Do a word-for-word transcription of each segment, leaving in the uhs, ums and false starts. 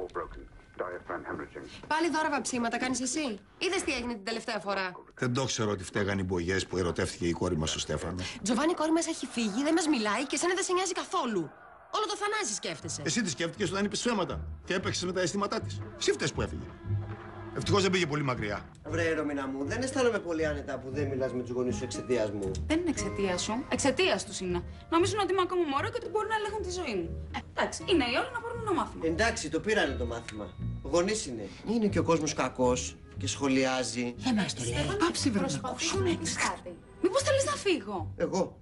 Πάλι δώρα ψήματα κάνεις εσύ. Είδες τι έγινε την τελευταία φορά. Δεν το ξέρω ότι φταίγαν οι μπογιές που ερωτεύτηκε η κόρη μας ο Στέφανο. Τζοβάνι, η κόρη μας έχει φύγει, δεν μας μιλάει και εσένα δεν σε νοιάζει καθόλου. Όλο το Θανάση σκέφτεσαι. Εσύ τη σκέφτηκες όταν είπες ψέματα και έπαιξες με τα αισθήματά της. Εσύ φταίς που έφυγε. Ευτυχώς δεν πήγε πολύ μακριά. Βρε, Ρωμίνα μου, δεν αισθάνομαι πολύ άνετα που δεν μιλάς με τους γονείς σου εξαιτίας μου. Δεν είναι εξαιτία σου. Εξαιτία του είναι. Νομίζουν ότι είμαι ακόμα μωρό και ότι μπορούν να ελέγχουν τη ζωή μου. Ε, εντάξει, είναι οι όλοι να πάρουν ένα μάθημα. Εντάξει, το πήρανε το μάθημα. Γονείς είναι. Είναι και ο κόσμος κακός και σχολιάζει. Για μας το λέει. Πάψε βρε να ακούσουμε έτσι. Μήπως θέλεις να φύγω. Εγώ.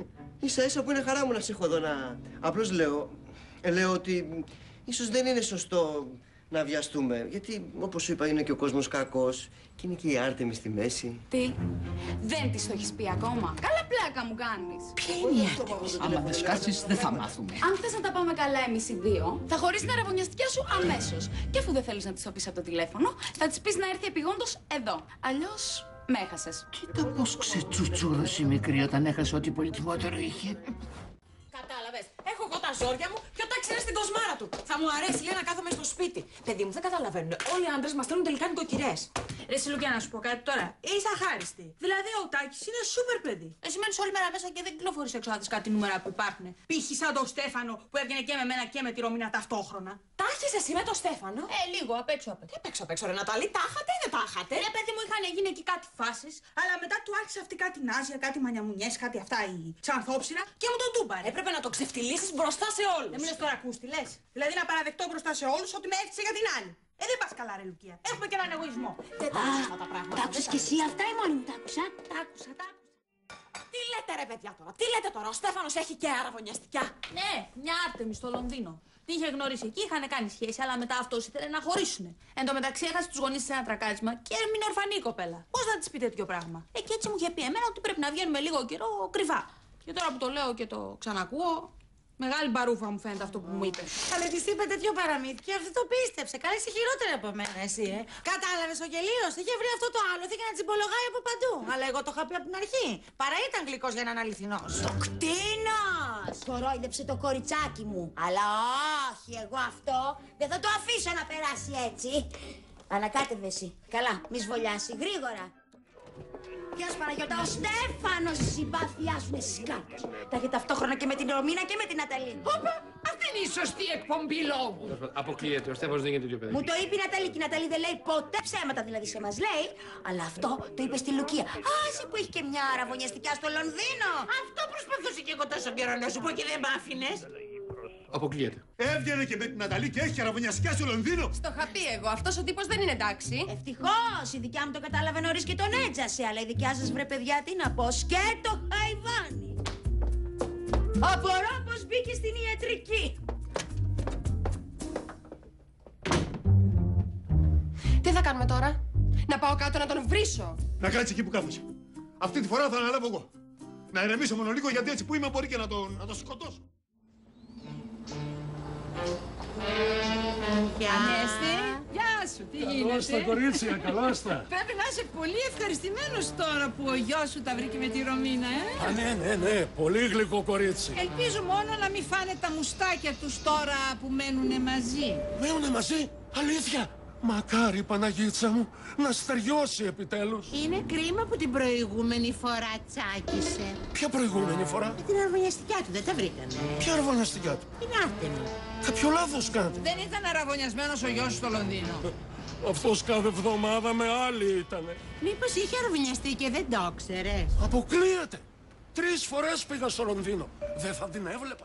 Ίσα ίσα που είναι χαρά μου να σε έχω εδώ να... Απλώς λέω, λέω ότι ίσως δεν είναι σωστό να βιαστούμε. Γιατί, όπως σου είπα, είναι και ο κόσμος κακός και είναι και η Άρτεμις στη μέση. Τι, δεν της το έχεις πει ακόμα. Καλά πλάκα μου κάνεις. Ποια είναι η Άρτεμις? Άμα δεν σκάσεις, δεν θα μάθουμε. Αν θες να τα πάμε καλά εμείς οι δύο, θα χωρίσεις την αραβωνιαστικιά σου αμέσως. Και αφού δεν θέλεις να της το πεις από το τηλέφωνο, θα της πεις να έρθει επειγόντως εδώ. Αλλιώς με έχασες. Κοίτα πώς ξετσουτσούρωσε η μικρή όταν έχασε ό,τι πολυτιμότερο είχε. Κατάλαβες. Έχω εγώ τα ζόρια μου και ο Τάκης είναι στην κοσμάρα του. Θα μου αρέσει, λέει, να κάθομαι στο σπίτι. Παιδί μου, δεν καταλαβαίνουν. Όλοι οι άντρες μας θέλουν τελικά νοικοκυρές. Ρε Σιλουκιά, να σου πω κάτι τώρα. Είσαι αχάριστη. Δηλαδή, ο Τάκης είναι σούπερ παιδί. Εσύ μένεις όλη μέρα μέσα και δεν κυκλοφορείς έξω να δεις κάτι νούμερα που υπάρχουν. Π.χ. σαν τον Στέφανο που έβγαινε και με μένα και με τη Ρωμίνα ταυτόχρονα. Τα έχεις εσύ με τον Στέφανο? Ε, λίγο, απ' έξω απ' έξω. Τι απ' έξω απ' έξω, ρε Νατάλη, τα είχατε ή δεν τα είχατε? Ρε παιδί μου, είχαν γίνει εκεί κάτι φάσεις, αλλά μετά του άρχισε αυτή κάτι νάζια, κάτι μανιαμουνιές, κάτι αυτά η ξανθόψυρα και μου τον τούμπαρε. Έπρεπε να το ξεφτυλίσεις μπροστά σε όλους. Δεν μου λες τώρα ακούς τι λες. Δηλαδή να παραδεχτώ μπροστά σε όλους ότι με έφτιαξε για την άλλη. Ε, δεν πας καλά, ρε Λουκία. Έχουμε και έναν εγωισμό. Δεν τα άκουσα αυτά τα πράγματα. Τα άκουσες κι εσύ αυτά ή μόνη μου τα άκουσα? Τα άκουσα, τα άκουσα. Τι λέτε ρε παιδιά τώρα, τι λέτε τώρα, ο Στέφανος έχει και αραβωνιαστικιά. Ναι, μια Άρτεμις στο Λονδίνο. Την είχε γνωρίσει εκεί, είχαν κάνει σχέση, αλλά μετά αυτός ήθελε να χωρίσουνε. Εν τω μεταξύ έχασε τους γονείς σε ένα τρακάρισμα και έμεινε ορφανή η κοπέλα. Πώς να της πει τέτοιο πράγμα? Ε, και έτσι μου είχε πει εμένα ότι πρέπει να βγαίνουμε λίγο καιρό κρυφά. Και τώρα που το λέω και το ξανακούω, μεγάλη μπαρούφα μου φαίνεται αυτό που μου είπε. Καλέ, της είπε τέτοιο παραμύθι και αυτή το πίστεψε. Καλά, είσαι χειρότερη από μένα, εσύ, ε. Κατάλαβες, ο γελίος είχε βρει αυτό το άλλο, είχε να τσιμπολογάει από παντού. Αλλά εγώ το είχα πει από την αρχή. Παρά ήταν γλυκός για να είναι αληθινός. Το κτίνος! Κορόιδεψε το κοριτσάκι μου. Αλλά όχι, εγώ αυτό δεν θα το αφήσω να περάσει έτσι. Ανακάτευε εσύ. Καλά, μη σβολιάσει. Γρήγορα. Γεια σου Παναγιώτα, ο Στέφανος η συμπάθειά σου είναι σκάτος. Τα είχε ταυτόχρονα και με την Ρωμίνα και με την Ναταλή. Όπα, αυτή είναι η σωστή εκπομπή λόγου. Αποκλείεται, ο Στέφανος δεν είναι τέτοιο παιδί. Μου το είπε η Ναταλή και η Ναταλή δεν λέει ποτέ ψέματα, δηλαδή σε μας λέει. Αλλά αυτό το είπε στη Λουκία. Α, εσύ που έχει και μια αραβωνιαστικιά στο Λονδίνο. Αυτό προσπαθούσε και εγώ τόσο καιρό να σου πω και δεν μ' άφηνες. Αποκλείεται. Έβγαινε και με την Ναταλή και έχει αραβωνιαστικιά στο Λονδίνο. Στο είχα πει εγώ, αυτός ο τύπος δεν είναι εντάξει. Ευτυχώς, η δικιά μου το κατάλαβε νωρίς και τον έτζασε. Αλλά η δικιά σας βρε παιδιά τι να πω, σκέτο χαϊβάνι. Απορώ πως μπήκε στην ιατρική. Τι θα κάνουμε τώρα? Να πάω κάτω να τον βρίσω? Να κάτσει εκεί που κάθεσαι. Αυτή τη φορά θα αναλάβω εγώ. Να ηρεμήσω μόνο λίγο γιατί έτσι που είμαι μπορεί και να τον, να τον σκοτώσω. Ανέστη, γεια σου, τι γίνεται? Καλώς τα κορίτσια, καλώς τα. Πρέπει να είσαι πολύ ευχαριστημένος τώρα που ο γιος σου τα βρήκε με τη Ρωμίνα, ε. Α, ναι, ναι, ναι, πολύ γλυκό κορίτσι. Ελπίζω μόνο να μην φάνε τα μουστάκια τους τώρα που μένουνε μαζί. Μένουνε μαζί, αλήθεια. Μακάρι, Παναγίτσα μου, να στεριώσει επιτέλους. Είναι κρίμα που την προηγούμενη φορά τσάκισε. Ποια προηγούμενη φορά? Με την αραβωνιαστικιά του, δεν τα βρήκανε. Ποια αραβωνιαστικιά του? Την Άρτεμη. Κάποιο λάθος κάνετε. Δεν ήταν αραβωνιασμένος ο γιος σου στο Λονδίνο. Αυτός κάθε εβδομάδα με άλλη ήτανε. Μήπως είχε αραβωνιαστεί και δεν το ξέρες? Αποκλείεται. Τρεις φορές πήγα στο Λονδίνο. Δεν θα την έβλεπα.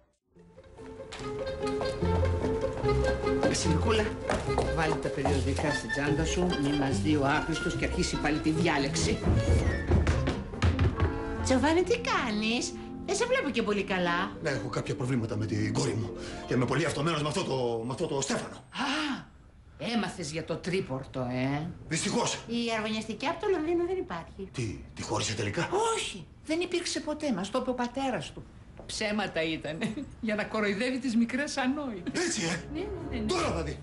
Βασιλικούλα, βάλε τα περιοδικά στην τσάντα σου, μη μας δει ο άχρηστος και αρχίσει πάλι τη διάλεξη. Τζοβάνι, τι κάνεις? Δεν σε βλέπω και πολύ καλά. Ναι, έχω κάποια προβλήματα με την κόρη μου. Και είμαι πολύ αυτομένος με αυτό το, με αυτό το Στέφανο. Α, έμαθες για το τρίπορτο, ε. Δυστυχώς. Η αραβωνιαστική από το Λονδίνο δεν υπάρχει. Τι, τη χώρισε τελικά? Όχι, δεν υπήρξε ποτέ, μας το είπε ο πατέρας του. Ψέματα ήταν, για να κοροϊδεύει τις μικρές ανόητες. Έτσι, ε! Ναι, ναι, ναι. Τώρα θα δει.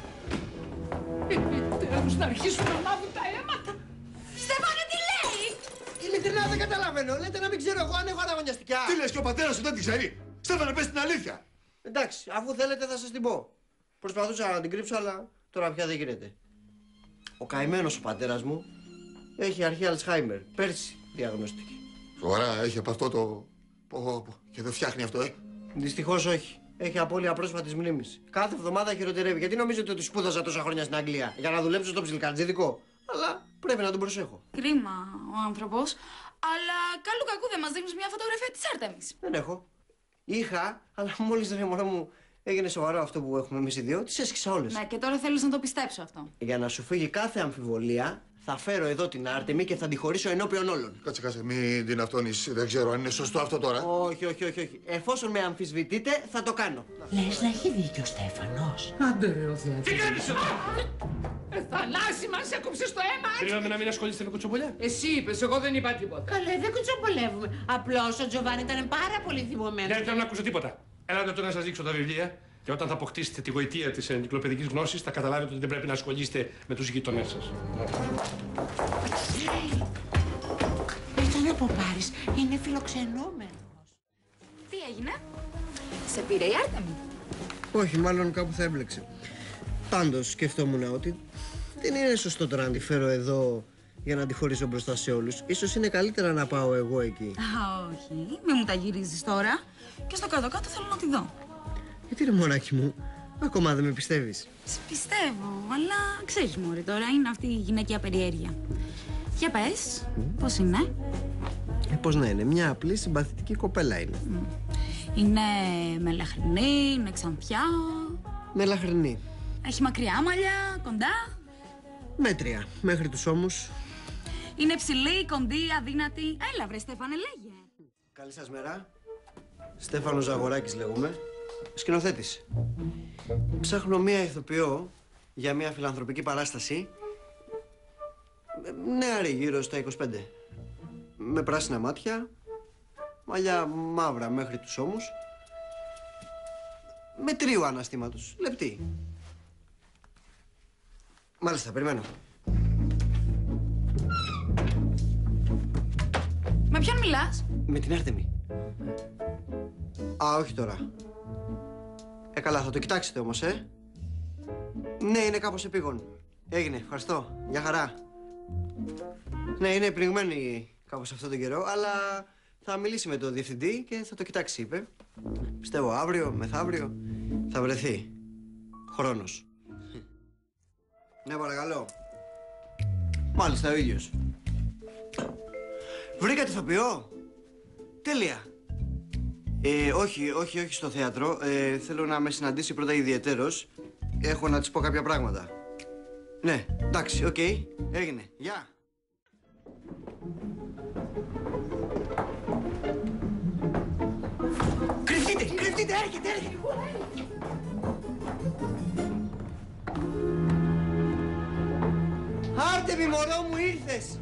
Επιτέλους να αρχίσουν να μάθουν τα αίματα. Στέφανε, τι λέει? Ειλικρινά δεν καταλαβαίνω. Λέτε να μην ξέρω εγώ αν έχω αραβωνιαστικιά. Τι λες και ο πατέρας σου δεν την ξέρει. Στέφανε, πες την αλήθεια. Εντάξει, αφού θέλετε θα σας την πω. Προσπαθούσα να την κρύψω, αλλά τώρα πια δεν γίνεται. Ο καημένος ο πατέρας μου έχει αρχή Αλτσχάιμερ. Πέρσι διαγνωστήκε. Σοβαρά, έχει από αυτό το. Πω, πω. Και δεν φτιάχνει αυτό, ε. Δυστυχώς όχι. Έχει απώλεια πρόσφατης μνήμης. Κάθε εβδομάδα χειροτερεύει. Γιατί νομίζετε ότι σπούδασα τόσα χρόνια στην Αγγλία? Για να δουλέψω στο ψιλικατζίδικο. Αλλά πρέπει να τον προσέχω. Κρίμα ο άνθρωπος. Αλλά καλού κακού δεν μας δείχνεις μια φωτογραφία της Άρτεμις. Δεν έχω. Είχα, αλλά μόλις ρε μωρό μου έγινε σοβαρό αυτό που έχουμε εμείς οι δύο, τις έσκησα όλες. Ναι, και τώρα θέλεις να το πιστέψω αυτό. Για να σου φύγει κάθε αμφιβολία, θα φέρω εδώ την Άρτεμη και θα τη χωρίσω ενώπιον όλων. Κάτσε, κάτσε, μην την αυτόνεις. Δεν ξέρω αν είναι σωστό αυτό τώρα. Όχι, όχι, όχι, όχι. Εφόσον με αμφισβητείτε, θα το κάνω. Λες να έχει δίκιο ο Στέφανος. Άντε ρε ο Θεάτης. Τι κάνεις εδώ! Ε, Θανάση μας, έκοψες το αίμα! Είπαμε να μην ασχολείστε με κουτσομπολιά. Εσύ είπες, εγώ δεν είπα τίποτα. Καλέ, δεν κουτσομπολεύουμε. Απλώς ο Τζοβάνι ήταν πάρα πολύ θυμωμένος. Δεν θέλω να ακούσω τίποτα. Ελάτε τώρα να σας δείξω τα βιβλία. Και όταν θα αποκτήσετε τη γοητεία της ενcyclopαιδικής γνώσης, θα καταλάβετε ότι δεν πρέπει να ασχολείστε με τους γείτονές σας. Ήταν από Πάρης. Είναι φιλοξενούμενος. Τι έγινε? Σε πήρε η Άρτεμι? Όχι, μάλλον κάπου θα έμπλεξε. Πάντως σκεφτόμουν ότι δεν είναι σωστό τώρα να τη φέρω εδώ για να τη χωρίσω μπροστά σε όλους. Ίσως είναι καλύτερα να πάω εγώ εκεί. Α, όχι. Μην μου τα γυρίζεις τώρα. Και στο κάτω-κάτω θέλω να τη δω. Γιατί ρε μωράκι μου, ακόμα δεν με πιστεύεις? Σε πιστεύω, αλλά ξέρεις μωρή τώρα, είναι αυτή η γυναικεία περιέργεια. Για πες, mm. πώς είναι? Ε, πώς να είναι, μια απλή συμπαθητική κοπέλα είναι. Mm. Είναι μελαχρινή, είναι ξανθιά. Μελαχρινή. Έχει μακριά μαλλιά, κοντά. Μέτρια, μέχρι τους ώμους. Είναι ψηλή, κοντή, αδύνατη. Έλα βρε Στέφανε, λέγε. Καλή σας μέρα. Στέφανος Ζαγοράκης λέγομαι. Σκηνοθέτης. Ψάχνω μία ηθοποιό για μία φιλανθρωπική παράσταση. Νεαρή, γύρω στα είκοσι πέντε. Με πράσινα μάτια, μαλλιά μαύρα μέχρι τους ώμους, με τρίου αναστήματος, λεπτή. Μάλιστα, περιμένω. Με ποιον μιλάς? Με την Άρτεμη. Α, όχι τώρα. Ε, καλά, θα το κοιτάξετε όμως, ε. Ναι, είναι κάπως επίγον. Έγινε, ευχαριστώ. Γεια χαρά. Ναι, είναι πνιγμένη κάπως αυτόν τον καιρό, αλλά θα μιλήσει με τον διευθυντή και θα το κοιτάξει, είπε. Πιστεύω αύριο, μεθαύριο, θα βρεθεί χρόνος. Ναι, παρακαλώ. Μάλιστα, ο ίδιος. Βρήκατε ηθοποιό? Τέλεια. Ε, όχι, όχι, όχι στο θέατρο. Ε, θέλω να με συναντήσει πρώτα ιδιαιτέρως. Έχω να της πω κάποια πράγματα. Ναι, εντάξει, οκ. Okay. Έγινε. Γεια. Κρυφτείτε, κρυφτείτε, έρχεται, έρχεται. Άρτεμη, μωρό μου, ήρθες.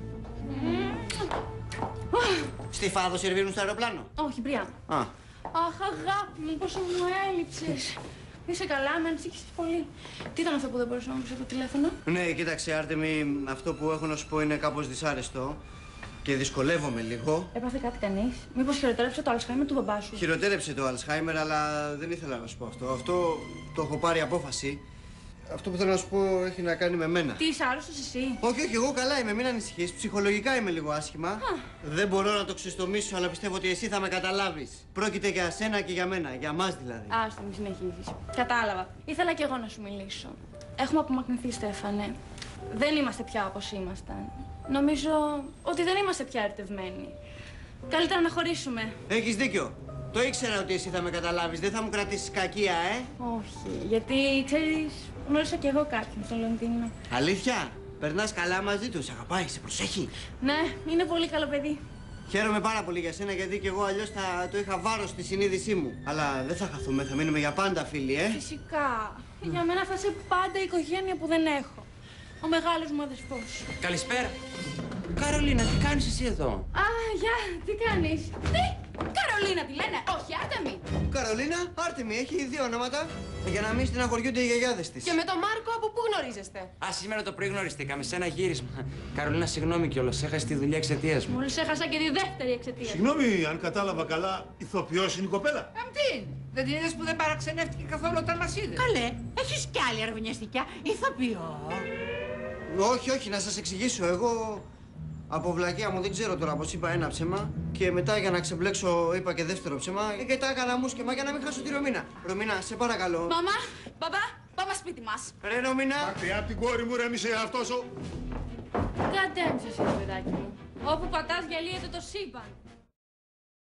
Στη Φάδο σερβίρουν στο αεροπλάνο? Όχι, Μπριά. Α. Αχ, αγάπη μου, πόσο μου έλειψες. Είσαι καλά, με ανησύχησες πολύ. Τι ήταν αυτό που δεν μπορούσα να μου πεις από το τηλέφωνο? Ναι, κοίταξε, Άρτεμη, αυτό που έχω να σου πω είναι κάπως δυσάρεστο και δυσκολεύομαι λίγο. Έπαθε κάτι κανείς? Μήπως χειροτέρεψε το Αλσχάιμερ του μπαμπά σου? Χειροτέρεψε το Αλσχάιμερ, αλλά δεν ήθελα να σου πω αυτό. Αυτό το έχω πάρει απόφαση. Αυτό που θέλω να σου πω έχει να κάνει με μένα. Τι, είσαι άρρωστος εσύ? Όχι, όχι, εγώ καλά είμαι, μην ανησυχείς. Ψυχολογικά είμαι λίγο άσχημα. Α. Δεν μπορώ να το ξεστομίσω, αλλά πιστεύω ότι εσύ θα με καταλάβεις. Πρόκειται για σένα και για μένα, για μας δηλαδή. Άστο, μη συνεχίζεις. Κατάλαβα. Ήθελα κι εγώ να σου μιλήσω. Έχουμε απομακρυνθεί, Στέφανε. Δεν είμαστε πια όπως ήμασταν. Νομίζω ότι δεν είμαστε πια ερωτευμένοι. Καλύτερα να χωρίσουμε. Έχεις δίκιο. Το ήξερα ότι εσύ θα με καταλάβεις. Δεν θα μου κρατήσεις κακία, ε. Όχι, γιατί ξέρεις, γνώρισα κι εγώ κάποιον στο Λονδίνο. Αλήθεια, περνάς καλά μαζί του, σε αγαπάει, σε προσέχει. Ναι, είναι πολύ καλό παιδί. Χαίρομαι πάρα πολύ για σένα, γιατί κι εγώ αλλιώς θα το είχα βάρος στη συνείδησή μου. Αλλά δεν θα χαθούμε, θα μείνουμε για πάντα φίλοι, ε. Φυσικά. Για μένα θα είσαι πάντα η οικογένεια που δεν έχω. Ο μεγάλος μου αδερφός. Καλησπέρα. Καρολίνα, τι κάνεις εσύ εδώ? Α, γεια, τι κάνεις? Τι, Καρολίνα τη λένε, όχι Άρτεμη. Καρολίνα, Άρτεμη, έχει δύο ονόματα. Για να μην στεναχωριούνται οι γιαγιάδες της. Και με τον Μάρκο από πού γνωρίζεστε? Α, σήμερα το πρωί γνωριστήκαμε σε ένα γύρισμα. Καρολίνα, συγγνώμη κιόλας, έχασε τη δουλειά εξαιτίας μου. Μόλις έχασα και τη δεύτερη εξαιτία. Συγγνώμη, αν κατάλαβα καλά, ηθοποιός είναι η κοπέλα. Αμτίν. Δεν την είδες που δεν παραξενεύτηκε καθόλου όταν μας είδε? Καλέ, έχεις κι άλλη αραβωνιαστικιά ηθοποιό. Όχι, όχι, να σας εξηγήσω. Εγώ από βλακεία μου δεν ξέρω τώρα πως είπα ένα ψέμα και μετά για να ξεμπλέξω είπα και δεύτερο ψέμα και τα έκανα μουσκεμα για να μην χάσω τη Ρωμίνα. Ρωμίνα, σε παρακαλώ. Μαμά, μπαμπά, πάμε σπίτι μας. Ρε Ρωμίνα. Μακριά απ' την κόρη μου, ρε μη σε αυτός ο... Κατέμψες, παιδάκι μου. Όπου πατάς διαλύεται το σύμπαν.